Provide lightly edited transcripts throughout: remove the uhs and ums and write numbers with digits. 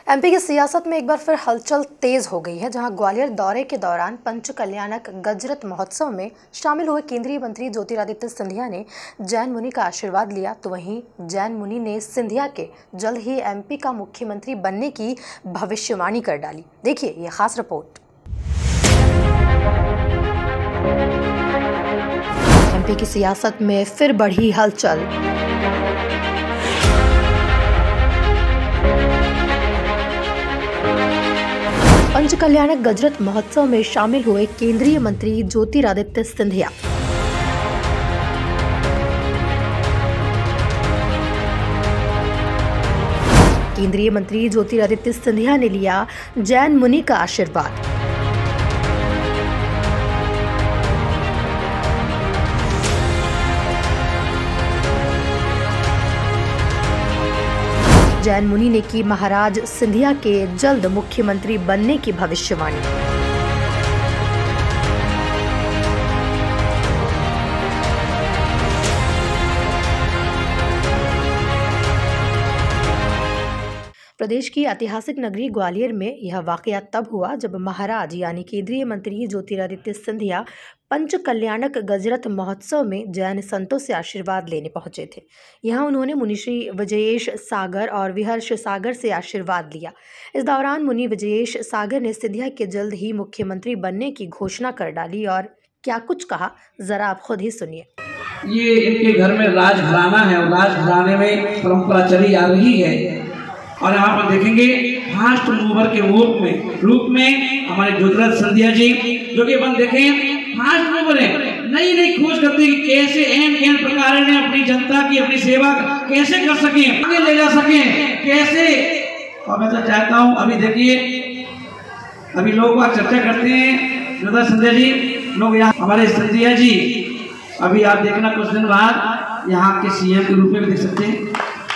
MP की सियासत में एक बार फिर हलचल तेज हो गई है, जहां ग्वालियर दौरे के दौरान पंच कल्याणक गजरत महोत्सव में शामिल हुए केंद्रीय मंत्री ज्योतिरादित्य सिंधिया ने जैन मुनि का आशीर्वाद लिया, तो वहीं जैन मुनि ने सिंधिया के जल्द ही एमपी का मुख्यमंत्री बनने की भविष्यवाणी कर डाली। देखिए ये खास रिपोर्ट। एमपी की सियासत में फिर बढ़ी हलचल। पंच कल्याणक गजरत महोत्सव में शामिल हुए केंद्रीय मंत्री ज्योतिरादित्य सिंधिया। केंद्रीय मंत्री ज्योतिरादित्य सिंधिया ने लिया जैन मुनि का आशीर्वाद। जैन मुनि ने की महाराज सिंधिया के जल्द मुख्यमंत्री बनने की भविष्यवाणी। प्रदेश की ऐतिहासिक नगरी ग्वालियर में यह वाकया तब हुआ जब महाराज यानी केंद्रीय मंत्री ज्योतिरादित्य सिंधिया पंच कल्याणक गजरत महोत्सव में जैन संतों से आशीर्वाद लेने पहुंचे थे। यहां उन्होंने मुनिश्री विजयेश सागर और विहर्ष सागर से आशीर्वाद लिया। इस दौरान मुनि विजयेश सागर ने सिंधिया के जल्द ही मुख्यमंत्री बनने की घोषणा कर डाली और क्या कुछ कहा, जरा आप खुद ही सुनिए। ये इनके घर में राजघराना है और राजघराने में परंपरा चली आ रही है और यहाँ पर देखेंगे फास्ट मूवर के रूप में हमारे ज्योतिरादित्य सिंधिया जी, जो कि अपन देखें फास्ट मूवर है, नई नई खोज करते हैं कि कैसे एन प्रकार ने अपनी जनता की अपनी सेवा कैसे कर सके, आगे ले जा सके, कैसे। और मैं तो चाहता हूँ, अभी देखिए अभी लोग बात चर्चा करते हैं ज्योतिरादित्य सिंधिया जी, लोग यहाँ हमारे सिंधिया जी अभी आप देखना कुछ दिन बाद यहाँ के सीएम के रूप में भी देख सकते हैं।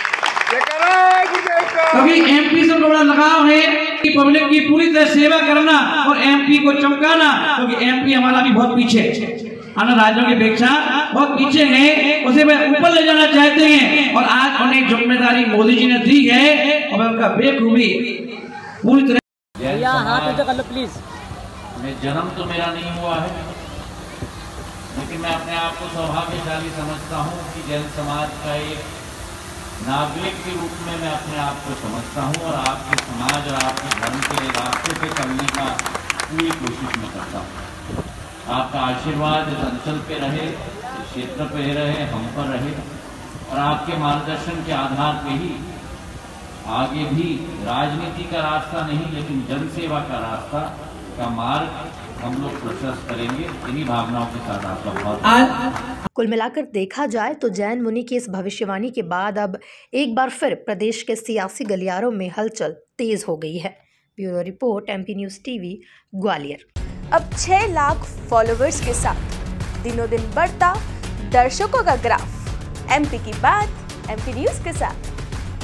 कभी एमपी से बड़ा लगाव है कि पब्लिक की पूरी तरह सेवा करना और एमपी को चमकाना, क्योंकि एमपी हमारा भी बहुत पीछे है, अन्य राज्यों की अपेक्षा बहुत पीछे है, उसे वे ऊपर ले जाना चाहते हैं और आज उन्हें जिम्मेदारी मोदी जी ने दी है और मैं उनका बेखूबी पूरी तरह। हाथ ऊंचा कर लो प्लीज। जन्म तो मेरा नहीं हुआ है, लेकिन मैं अपने आप को सौभाग्यशाली समझता हूँ कि जैन समाज का एक नागरिक के रूप में मैं अपने आप को समझता हूं और आपके समाज और आपके धर्म के रास्ते पे चलने का पूरी कोशिश मैं करता हूं। आपका आशीर्वाद इस अंचल पे रहे, इस क्षेत्र पे रहे, हम पर रहे और आपके मार्गदर्शन के आधार पे ही आगे भी राजनीति का रास्ता नहीं लेकिन जनसेवा का रास्ता का मार्ग हम लोग प्रशस्त करेंगे। इन्हीं भावनाओं के साथ आपका बहुत। कुल मिलाकर देखा जाए तो जैन मुनि की इस भविष्यवाणी के बाद अब एक बार फिर प्रदेश के सियासी गलियारों में हलचल तेज हो गई है। Bureau report, MP news TV, Gwalior. अब 6 लाख फॉलोवर्स के साथ दिनों दिन बढ़ता दर्शकों का ग्राफ। एमपी की बात एमपी न्यूज़ के साथ।